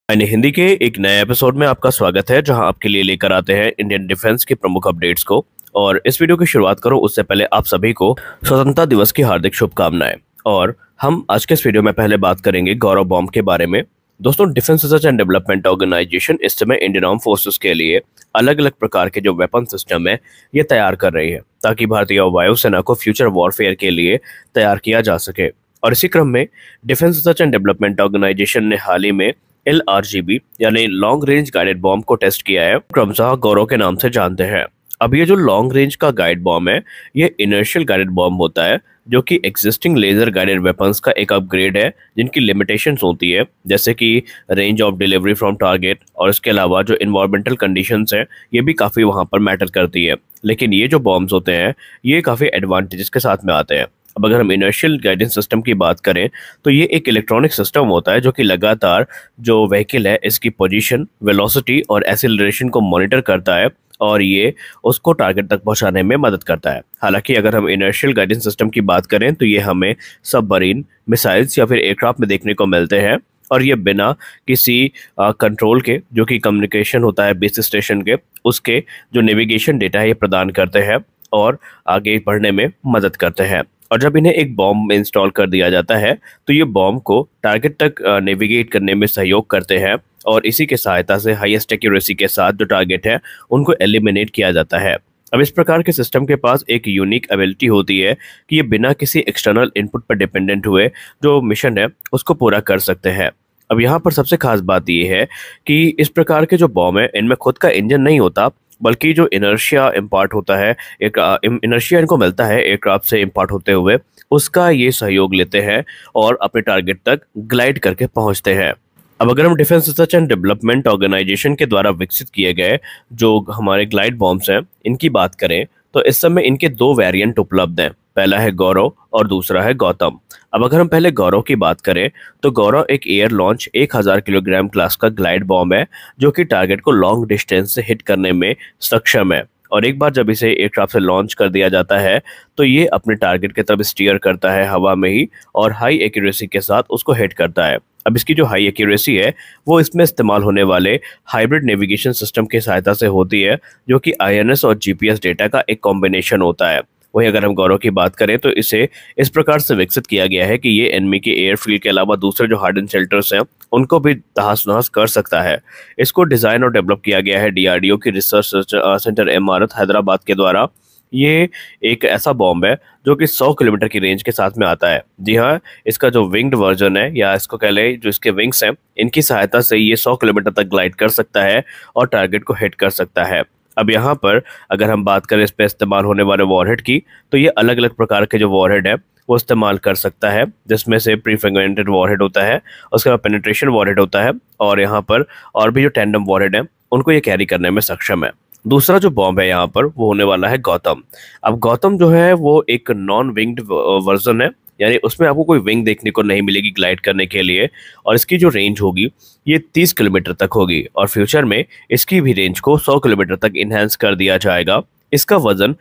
यानी हिंदी के एक नए एपिसोड में आपका स्वागत है, जहां आपके लिए लेकर आते हैं इंडियन डिफेंस की प्रमुख अपडेट्स को। और इस वीडियो की शुरुआत करूं उससे पहले आप सभी को स्वतंत्रता दिवस की हार्दिक शुभकामनाएं। और हम आज के इस वीडियो में पहले बात करेंगे गौरव बॉम्ब के बारे में। दोस्तों, defence research and development organisation इस समय इंडियन आर्म फोर्सेस के लिए अलग अलग प्रकार के जो वेपन सिस्टम है ये तैयार कर रही है, ताकि भारतीय वायुसेना को फ्यूचर वॉरफेयर के लिए तैयार किया जा सके। और इसी क्रम में defence research and development organisation ने हाल ही में LRGB यानी लॉन्ग रेंज गाइडेड बॉम्ब को टेस्ट किया है, क्रमशः गौरव के नाम से जानते हैं। अब ये जो लॉन्ग रेंज का गाइड बॉम्ब है ये इनर्शियल गाइडेड बॉम्ब होता है, जो कि एग्जिस्टिंग लेजर गाइडेड वेपन्स का एक अपग्रेड है, जिनकी लिमिटेशंस होती है जैसे कि range of delivery from target, और इसके अलावा जो इन्वायरमेंटल कंडीशंस है ये भी काफ़ी वहाँ पर मैटर करती है। लेकिन ये जो बॉम्ब्स होते हैं ये काफ़ी एडवांटेजेस के साथ में आते हैं। अब अगर हम इनर्शियल गाइडेंस सिस्टम की बात करें तो ये एक इलेक्ट्रॉनिक सिस्टम होता है जो कि लगातार जो व्हीकल है इसकी पोजीशन, वेलोसिटी और एक्सीलरेशन को मॉनिटर करता है, और ये उसको टारगेट तक पहुंचाने में मदद करता है। हालांकि अगर हम इनर्शियल गाइडेंस सिस्टम की बात करें तो ये हमें सबमरीन, मिसाइल्स या फिर एयरक्राफ्ट में देखने को मिलते हैं, और ये बिना किसी कंट्रोल के, जो कि कम्युनिकेशन होता है बेस स्टेशन के, उसके जो नेविगेशन डेटा है ये प्रदान करते हैं और आगे बढ़ने में मदद करते हैं। और जब इन्हें एक बॉम्ब में इंस्टॉल कर दिया जाता है तो ये बॉम्ब को टारगेट तक नेविगेट करने में सहयोग करते हैं, और इसी के सहायता से हाईएस्ट एक्यूरेसी के साथ जो टारगेट है उनको एलिमिनेट किया जाता है। अब इस प्रकार के सिस्टम के पास एक यूनिक एबिलिटी होती है कि ये बिना किसी एक्सटर्नल इनपुट पर डिपेंडेंट हुए जो मिशन है उसको पूरा कर सकते हैं। अब यहाँ पर सबसे खास बात ये है कि इस प्रकार के जो बॉम्ब है इनमें खुद का इंजन नहीं होता, बल्कि जो इनर्शिया इम्पार्ट होता है, एक इनर्शिया इनको मिलता है एयरक्राफ्ट से इम्पार्ट होते हुए, उसका ये सहयोग लेते हैं और अपने टारगेट तक ग्लाइड करके पहुंचते हैं। अब अगर हम defence research and development organisation के द्वारा विकसित किए गए जो हमारे ग्लाइड बॉम्ब्स हैं इनकी बात करें तो इस समय इनके दो वेरिएंट उपलब्ध हैं। पहला है गौरव और दूसरा है गौतम। अब अगर हम पहले गौरव की बात करें तो गौरव एक एयर लॉन्च 1000 किलोग्राम क्लास का ग्लाइड बॉम्ब है, जो कि टारगेट को लॉन्ग डिस्टेंस से हिट करने में सक्षम है। और एक बार जब इसे एयरक्राफ्ट से लॉन्च कर दिया जाता है तो ये अपने टारगेट की तरफ स्टीयर करता है हवा में ही, और हाई एक्यूरेसी के साथ उसको हिट करता है। अब इसकी जो हाई एक्यूरेसी है वो इसमें इस्तेमाल होने वाले हाइब्रिड नेविगेशन सिस्टम की सहायता से होती है, जो कि INS और GPS डेटा का एक कॉम्बिनेशन होता है। वहीं अगर हम गौरव की बात करें तो इसे इस प्रकार से विकसित किया गया है कि ये एनिमी के एयरफील्ड के अलावा दूसरे जो हार्डन शेल्टर्स हैं उनको भी तहस नहस कर सकता है। इसको डिज़ाइन और डेवलप किया गया है DRDO की रिसर्च सेंटर इमारत हैदराबाद के द्वारा। ये एक ऐसा बॉम्ब है जो कि 100 किलोमीटर की रेंज के साथ में आता है। जी हाँ, इसका जो विंग्ड वर्जन है, या इसको कह लें जो इसके विंग्स हैं, इनकी सहायता से ये 100 किलोमीटर तक ग्लाइड कर सकता है और टारगेट को हिट कर सकता है। अब यहाँ पर अगर हम बात करें इस पर इस्तेमाल होने वाले वॉरहेड की, तो ये अलग अलग प्रकार के जो वॉरहेड है वो इस्तेमाल कर सकता है, जिसमें से प्री फ्रेगमेंटेड वॉरहेड होता है, उसके बाद पेनिट्रेशन वॉरहेड होता है, और यहाँ पर और भी जो टैंडम वॉरहेड है उनको ये कैरी करने में सक्षम है। दूसरा जो बॉम्ब है यहाँ पर वो होने वाला है गौतम। अब गौतम जो है वो एक नॉन विंग्ड वर्जन है, यानी उसमें आपको कोई विंग देखने को नहीं मिलेगी ग्लाइड करने के लिए, और इसकी जो रेंज होगी ये 30 किलोमीटर तक होगी, और फ्यूचर में इसकी भी रेंज को 100 किलोमीटर तक इन्हेंस कर दिया जाएगा। इसका वजन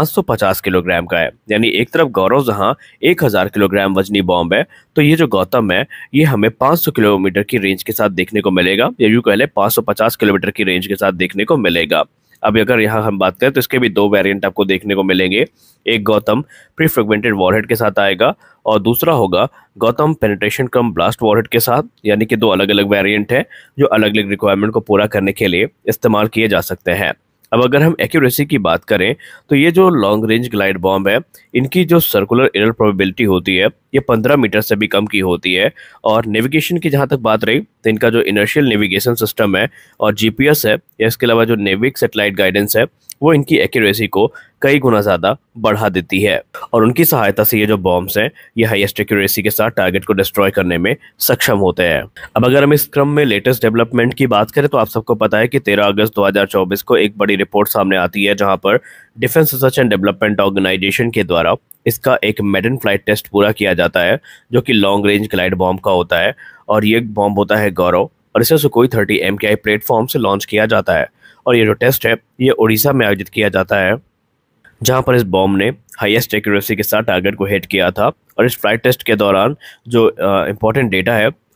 550 किलोग्राम का है, यानी एक तरफ गौरव जहां 1000 किलोग्राम वजनी बॉम्ब है, तो ये जो गौतम है ये हमें 500 किलोमीटर की रेंज के साथ देखने को मिलेगा, या यूँ कह लें 550 किलोमीटर की रेंज के साथ देखने को मिलेगा। अब अगर यहाँ हम बात करें तो इसके भी दो वेरिएंट आपको देखने को मिलेंगे। एक गौतम प्री फ्रेगमेंटेड वॉरहेड के साथ आएगा, और दूसरा होगा Gautam penetration cum blast warhead के साथ, यानी कि दो अलग अलग वेरिएंट है जो अलग अलग रिक्वायरमेंट को पूरा करने के लिए इस्तेमाल किए जा सकते हैं। अब अगर हम एक्यूरेसी की बात करें तो ये जो लॉन्ग रेंज ग्लाइड बॉम्ब है इनकी जो सर्कुलर एरर प्रोबेबिलिटी होती है ये 15 मीटर से भी कम की होती है। और नेविगेशन की जहाँ तक बात रही तो इनका जो इनर्शियल नेविगेशन सिस्टम है और GPS है, या इसके अलावा जो नेविक सेटेलाइट गाइडेंस है, वो इनकी एक्यूरेसी को कई गुना ज़्यादा बढ़ा देती है, और उनकी सहायता से ये जो बॉम्ब्स हैं ये हाईएस्ट एक्यूरेसी के साथ टारगेट को डिस्ट्रॉय करने में सक्षम होते हैं। अब अगर हम इस क्रम में लेटेस्ट डेवलपमेंट की बात करें तो आप सबको पता है कि 13 अगस्त 2024 को एक बड़ी रिपोर्ट सामने आती है, जहां पर defence research and development organisation के द्वारा इसका एक मेडन फ्लाइट टेस्ट पूरा किया जाता है, जो कि लॉन्ग रेंज ग्लाइड बॉम्ब का होता है, और ये बॉम्ब होता है गौरव, और इसे Su-30MKI प्लेटफॉर्म से लॉन्च किया जाता है। और ये जो टेस्ट है ये उड़ीसा में आयोजित किया जाता है, जहां पर इस बॉम्ब ने हाईएस्ट एक्यूरेसी के साथ टारगेट को हिट किया था। और इस फ्लाइट टेस्ट के दौरान जो इंपॉर्टेंट डेटा है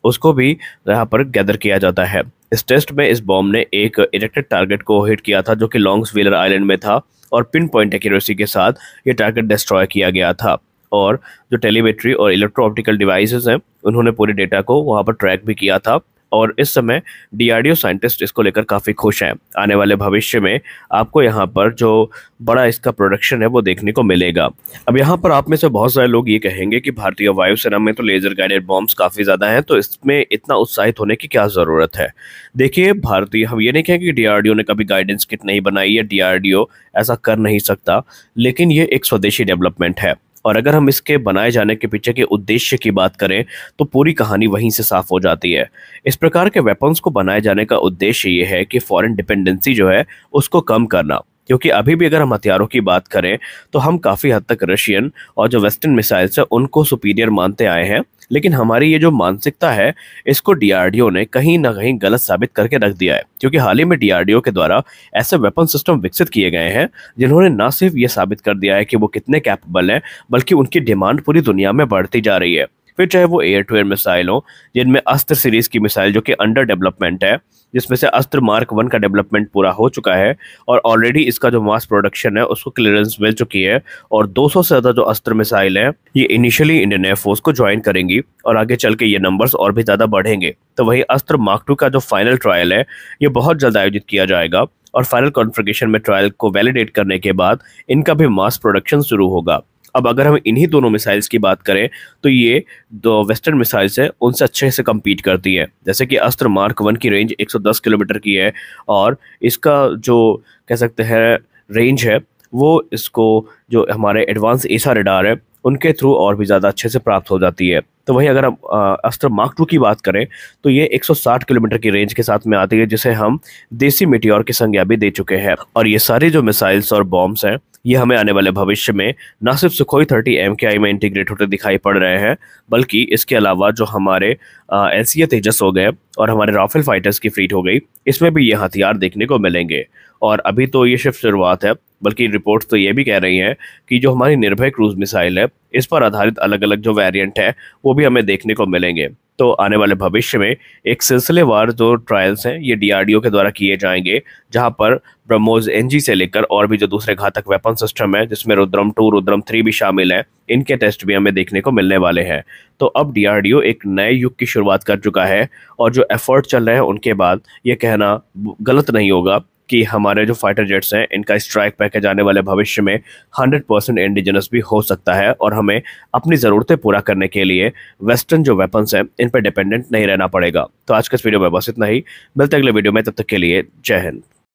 उसको भी यहाँ पर गैदर किया जाता है। इस टेस्ट में इस बॉम्ब ने एक इरेक्टेड टारगेट को हिट किया था जो कि लॉन्ग्सविलर आइलैंड में था, और पिन पॉइंट एक्यूरेसी के साथ ये टारगेट डिस्ट्रॉय किया गया था। और जो टेलीमेट्री और इलेक्ट्रो ऑप्टिकल डिवाइसेस हैं उन्होंने पूरे डेटा को वहाँ पर ट्रैक भी किया था, और इस समय डीआरडीओ साइंटिस्ट इसको लेकर काफ़ी खुश हैं। आने वाले भविष्य में आपको यहाँ पर जो बड़ा इसका प्रोडक्शन है वो देखने को मिलेगा। अब यहाँ पर आप में से बहुत सारे लोग ये कहेंगे कि भारतीय वायुसेना में तो लेजर गाइडेड बॉम्ब्स काफ़ी ज़्यादा हैं, तो इसमें इतना उत्साहित होने की क्या ज़रूरत है। देखिए, भारतीय, हम ये नहीं कहेंगे कि डीआरडीओ ने कभी गाइडेंस किट नहीं बनाई या डीआरडीओ ऐसा कर नहीं सकता, लेकिन ये एक स्वदेशी डेवलपमेंट है। और अगर हम इसके बनाए जाने के पीछे के उद्देश्य की बात करें तो पूरी कहानी वहीं से साफ हो जाती है। इस प्रकार के वेपन्स को बनाए जाने का उद्देश्य ये है कि फॉरेन डिपेंडेंसी जो है उसको कम करना, क्योंकि अभी भी अगर हम हथियारों की बात करें तो हम काफ़ी हद तक रशियन और जो वेस्टर्न मिसाइल्स है उनको सुपीरियर मानते आए हैं, लेकिन हमारी ये जो मानसिकता है इसको डीआरडीओ ने कहीं ना कहीं गलत साबित करके रख दिया है। क्योंकि हाल ही में डीआरडीओ के द्वारा ऐसे वेपन सिस्टम विकसित किए गए हैं जिन्होंने ना सिर्फ ये साबित कर दिया है कि वो कितने कैपेबल हैं, बल्कि उनकी डिमांड पूरी दुनिया में बढ़ती जा रही है। फिर चाहे वो एयर टू एयर मिसाइल हो, जिनमें अस्त्र सीरीज की मिसाइल जो कि अंडर डेवलपमेंट है, जिसमें से अस्त्र मार्क 1 का डेवलपमेंट पूरा हो चुका है और ऑलरेडी इसका जो मास प्रोडक्शन है उसको क्लियरेंस मिल चुकी है, और 200 से ज़्यादा जो अस्त्र मिसाइल हैं ये इनिशियली इंडियन एयरफोर्स को ज्वाइन करेंगी और आगे चल के ये नंबर्स और भी ज़्यादा बढ़ेंगे। तो वही अस्त्र मार्क 2 का जो फाइनल ट्रायल है ये बहुत जल्द आयोजित किया जाएगा, और फाइनल कॉन्फ़िगरेशन में ट्रायल को वैलिडेट करने के बाद इनका भी मास प्रोडक्शन शुरू होगा। अब अगर हम इन्हीं दोनों मिसाइल्स की बात करें तो ये दो वेस्टर्न मिसाइल्स हैं उनसे अच्छे से कम्पीट करती है। जैसे कि अस्त्र मार्क 1 की रेंज 110 किलोमीटर की है, और इसका जो कह सकते हैं रेंज है वो इसको जो हमारे एडवांस एसा रडार है उनके थ्रू और भी ज़्यादा अच्छे से प्राप्त हो जाती है। तो वहीं अगर हम अस्त्र मार्क 2 की बात करें तो ये 160 किलोमीटर की रेंज के साथ में आती है, जिसे हम देसी मीटियोर की संज्ञा भी दे चुके हैं। और ये सारे जो मिसाइल्स और बॉम्ब्स हैं ये हमें आने वाले भविष्य में न सिर्फ सुखोई 30 MKI में इंटीग्रेट होते दिखाई पड़ रहे हैं, बल्कि इसके अलावा जो हमारे LCA तेजस हो गए और हमारे राफेल फाइटर्स की फ्लीट हो गई, इसमें भी ये हथियार देखने को मिलेंगे। और अभी तो ये सिर्फ शुरुआत है, बल्कि रिपोर्ट्स तो ये भी कह रही हैं कि जो हमारी निर्भय क्रूज मिसाइल है इस पर आधारित अलग अलग जो वेरिएंट है वो भी हमें देखने को मिलेंगे। तो आने वाले भविष्य में एक सिलसिलेवार जो ट्रायल्स हैं ये डीआरडीओ के द्वारा किए जाएंगे, जहां पर ब्रह्मोस NG से लेकर और भी जो दूसरे घातक वेपन सिस्टम है जिसमें रुद्रम 2 रुद्रम 3 भी शामिल हैं, इनके टेस्ट भी हमें देखने को मिलने वाले हैं। तो अब डीआरडीओ एक नए युग की शुरुआत कर चुका है, और जो एफर्ट चल रहे हैं उनके बाद ये कहना गलत नहीं होगा कि हमारे जो फाइटर जेट्स हैं इनका स्ट्राइक पैकेज आने वाले भविष्य में 100% इंडिजिनस भी हो सकता है, और हमें अपनी ज़रूरतें पूरा करने के लिए वेस्टर्न जो वेपन्स हैं इन पर डिपेंडेंट नहीं रहना पड़ेगा। तो आज के इस वीडियो में बस इतना ही, मिलते अगले वीडियो में, तब तक के लिए जय हिंद।